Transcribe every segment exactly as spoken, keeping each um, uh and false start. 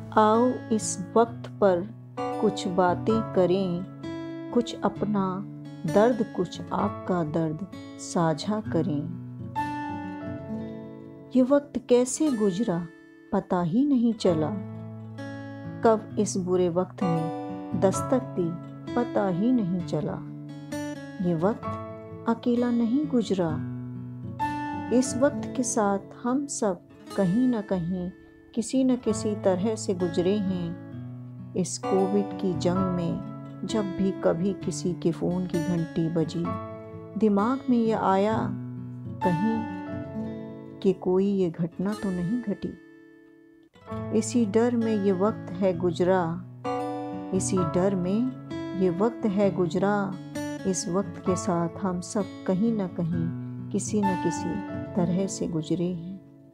आओ इस वक्त पर कुछ बातें करें, कुछ अपना दर्द कुछ आपका दर्द साझा करें। ये वक्त कैसे गुजरा पता ही नहीं चला, कब इस बुरे वक्त ने दस्तक दी पता ही नहीं चला। ये वक्त अकेला नहीं गुजरा, इस वक्त के साथ हम सब कहीं न कहीं किसी न किसी तरह से गुजरे हैं। इस कोविड की जंग में जब भी कभी किसी के फ़ोन की घंटी बजी, दिमाग में ये आया कहीं कि कोई ये घटना तो नहीं घटी। इसी डर में ये वक्त है गुजरा, इसी डर में ये वक्त है गुजरा। इस वक्त के साथ हम सब कहीं न कहीं किसी न किसी तरह से गुजरे हैं।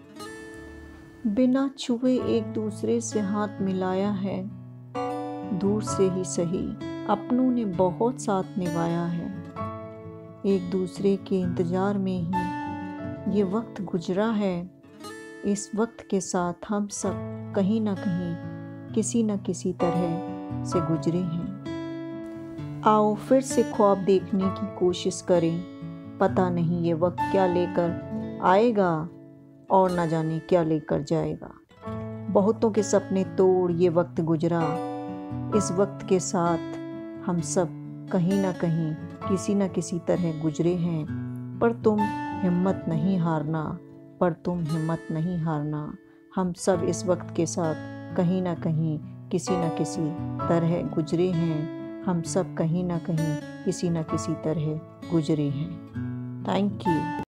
बिना छुए एक दूसरे से हाथ मिलाया है, दूर से ही सही अपनों ने बहुत साथ निभाया है। एक दूसरे के इंतज़ार में ही ये वक्त गुजरा है। इस वक्त के साथ हम सब कहीं ना कहीं किसी न किसी तरह से गुजरे हैं। आओ फिर से ख्वाब देखने की कोशिश करें, पता नहीं ये वक्त क्या लेकर आएगा और न जाने क्या लेकर जाएगा। बहुतों के सपने तोड़ ये वक्त गुजरा, इस वक्त के साथ हम सब कहीं ना कहीं किसी न किसी तरह गुजरे हैं। पर तुम हिम्मत नहीं हारना, पर तुम हिम्मत नहीं हारना। हम सब इस वक्त के साथ कहीं ना कहीं किसी न किसी तरह गुजरे हैं। हम सब कहीं ना कहीं किसी न किसी तरह गुजरे हैं। Thank you.